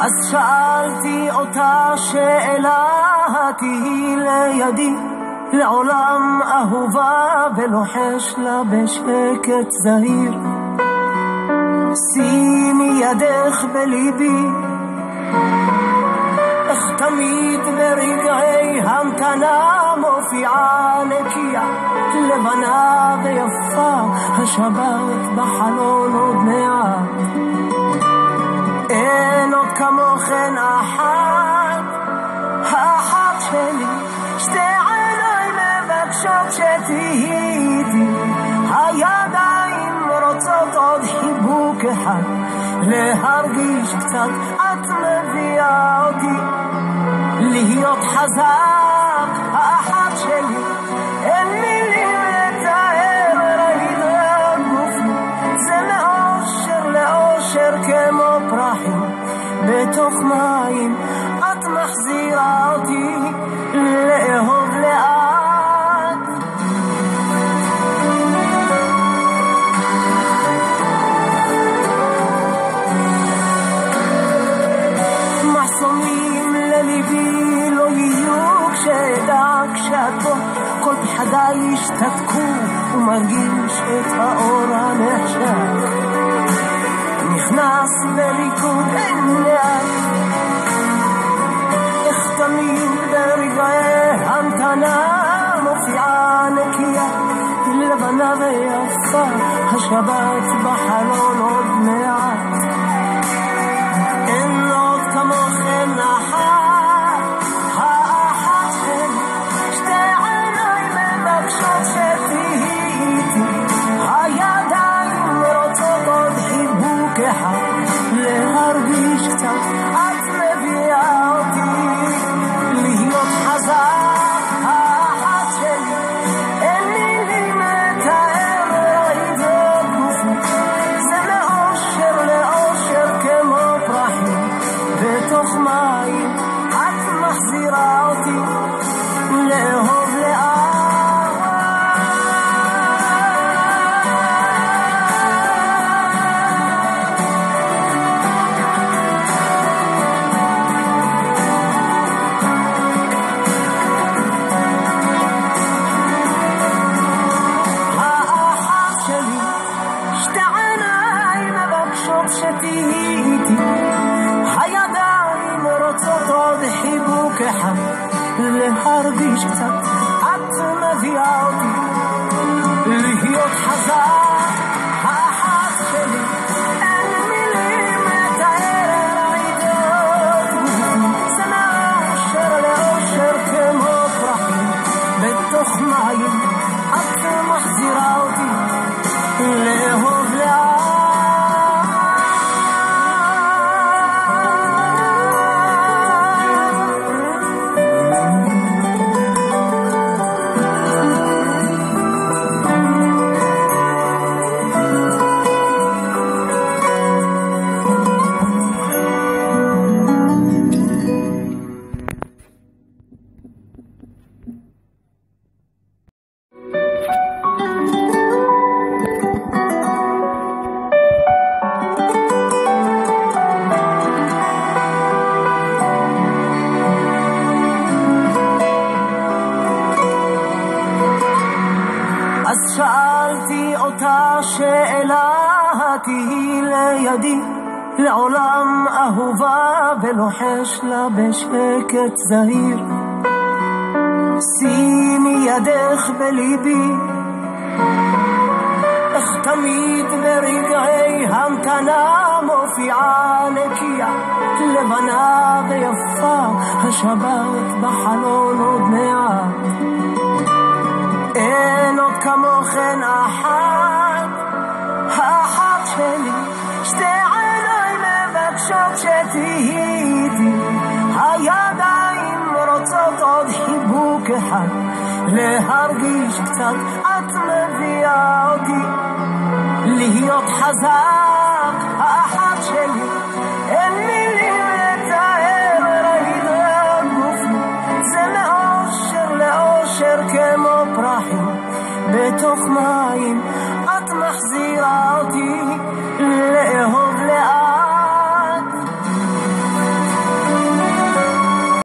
אז שאלתי אותה שאלה, תהי לידי לעולם אהובה, ולוחש לה בשקט זהיר, שימי ידך בליבי, איך תמיד ברגעי המתנה מופיעה נקייה, לבנה ויפה, השבת בחלון עוד מעט. אין עוד כמוכן אחת, האחת שלי, שתי עיניים מבקשות שתהיי איתי, הידיים רוצות עוד חיבוק אחד, להרגיש קצת, את מביאה אותי להיות חזק, האחת שלי, אין מילים לתאר, ראית גופי, זה מאושר לאושר כמו פרחים בתוך מים, את מחזירה אותי לאהוב לאט. מחסומים לליבי לא יהיו כשאדע כשאת פה, כל פחדיי ישתתקו ומרגיש את האור הנחשך, נכנס לריקוד אין לאט, איך תמיד ברגעי המתנה מופיעה נקייה, לבנה ויפה, השבת בחלון עוד מעט. אין עוד כמוכן אחת, האחת שלי, שתי עיניים מבקשות שתהיי איתי, הידיים רוצות עוד חיבוק אחד, להרגיש קצת, את מביאה אותי להיות חזק, האחת שלי, אין מילים לתאר, ראית גופי, זה מאושר לאושר כמו פרחים בתוך מים, את מחזירה אותי לאהוב לאט. הידיים רוצות עוד חיבוק אחד, להרגיש קצת, את מביאה אותי להיות חזק, האחת שלי, אין מילים לתאר, ראית גופי, זה מאושר לאושר כמו פרחים בתוך מים, את מחזירה אותי לאהוב לאט. אז שאלתי אותה שאלה, תהי לידי לעולם אהובה, ולוחש לה בשקט זהיר, שימי ידך בליבי, איך תמיד ברגעי המתנה מופיעה נקייה, לבנה ויפה, השבת בחלון עוד מעט. אין עוד כמוכן אחת, האחת שלי, שתי עיניים מבקשות שתהיי איתי, הידיים רוצות עוד חיבוק אחד, להרגיש קצת, את מביאה אותי להיות חזק, האחת שלי, אין מילים לתאר, ראית גופי, זה מאושר לאושר כמו פרחים בתוך מים, את מחזירה אותי לאהוב